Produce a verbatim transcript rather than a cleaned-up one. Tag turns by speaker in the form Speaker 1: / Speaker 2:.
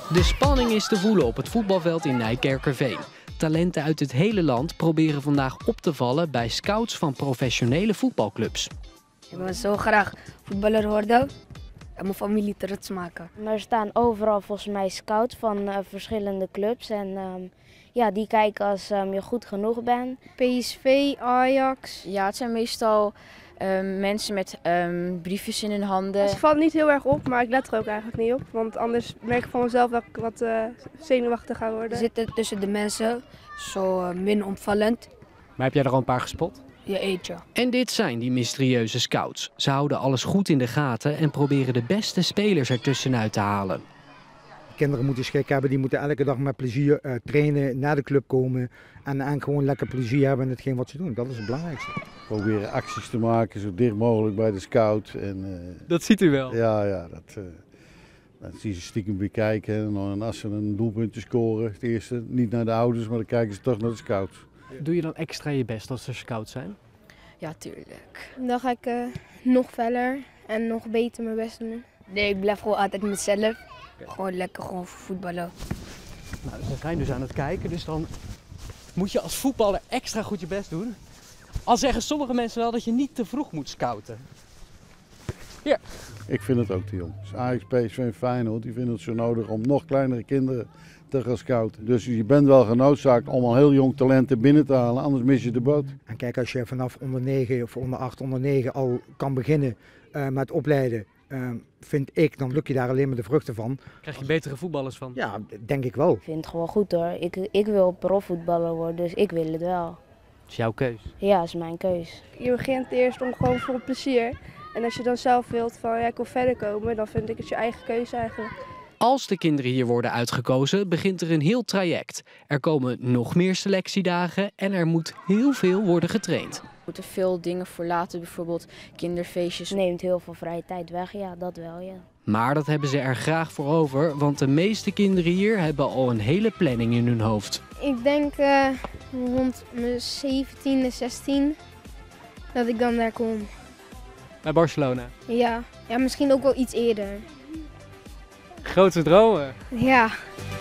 Speaker 1: De spanning is te voelen op het voetbalveld in Nijkerkerveen. Talenten uit het hele land proberen vandaag op te vallen bij scouts van professionele voetbalclubs.
Speaker 2: Ik wil zo graag voetballer worden en mijn familie trots maken.
Speaker 3: Er staan overal volgens mij scouts van uh, verschillende clubs en um, ja, die kijken als um, je goed genoeg bent.
Speaker 4: P S V, Ajax.
Speaker 5: Ja, het zijn meestal um, mensen met um, briefjes in hun handen.
Speaker 4: Het valt niet heel erg op, maar ik let er ook eigenlijk niet op. Want anders merk ik van mezelf dat ik wat uh, zenuwachtig ga worden.
Speaker 2: We zitten tussen de mensen, zo uh, min opvallend.
Speaker 1: Maar heb jij er al een paar gespot?
Speaker 2: Je eet je.
Speaker 1: En dit zijn die mysterieuze scouts. Ze houden alles goed in de gaten en proberen de beste spelers ertussenuit te halen.
Speaker 6: Kinderen moeten schik hebben, die moeten elke dag met plezier uh, trainen, naar de club komen en, en gewoon lekker plezier hebben in hetgeen wat ze doen. Dat is het belangrijkste.
Speaker 7: Proberen acties te maken, zo dicht mogelijk bij de scout. En, uh,
Speaker 1: dat ziet u wel?
Speaker 7: Ja, ja dat, uh, dat zien ze stiekem bekijken. En als ze een doelpuntje scoren, het eerste, niet naar de ouders, maar dan kijken ze toch naar de scouts.
Speaker 1: Doe je dan extra je best als er scouts zijn?
Speaker 5: Ja, tuurlijk.
Speaker 4: Dan ga ik uh, nog feller en nog beter mijn best doen.
Speaker 2: Nee, ik blijf gewoon altijd mezelf. Gewoon lekker gewoon voetballen.
Speaker 1: Nou, ze zijn dus aan het kijken, dus dan moet je als voetballer extra goed je best doen. Al zeggen sommige mensen wel dat je niet te vroeg moet scouten. Ja.
Speaker 7: Ik vind het ook te jong. Dus Ajax, P S V en Feyenoord, die vinden het zo nodig om nog kleinere kinderen te gaan scouten. Dus je bent wel genoodzaakt om al heel jong talenten binnen te halen, anders mis je de boot.
Speaker 6: En kijk, als je vanaf onder negen of onder acht, onder negen al kan beginnen uh, met opleiden, uh, vind ik, dan luk je daar alleen maar de vruchten van.
Speaker 1: Krijg je betere voetballers van?
Speaker 6: Ja, denk ik wel.
Speaker 3: Ik vind het gewoon goed hoor. Ik, ik wil profvoetballer worden, dus ik wil het wel.
Speaker 1: Dat is jouw keus?
Speaker 3: Ja, dat is mijn keus.
Speaker 4: Je begint eerst om gewoon voor plezier. En als je dan zelf wilt van ja, ik wil verder komen, dan vind ik het je eigen keuze eigenlijk.
Speaker 1: Als de kinderen hier worden uitgekozen, begint er een heel traject. Er komen nog meer selectiedagen en er moet heel veel worden getraind.
Speaker 5: Er moeten veel dingen voor laten, bijvoorbeeld kinderfeestjes.
Speaker 3: Het neemt heel veel vrije tijd weg, ja, dat wel, ja.
Speaker 1: Maar dat hebben ze er graag voor over, want de meeste kinderen hier hebben al een hele planning in hun hoofd.
Speaker 4: Ik denk uh, rond mijn zeventiende, zestien dat ik dan daar kom.
Speaker 1: Bij Barcelona?
Speaker 4: Ja, ja, misschien ook wel iets eerder.
Speaker 1: Grote dromen?
Speaker 4: Ja.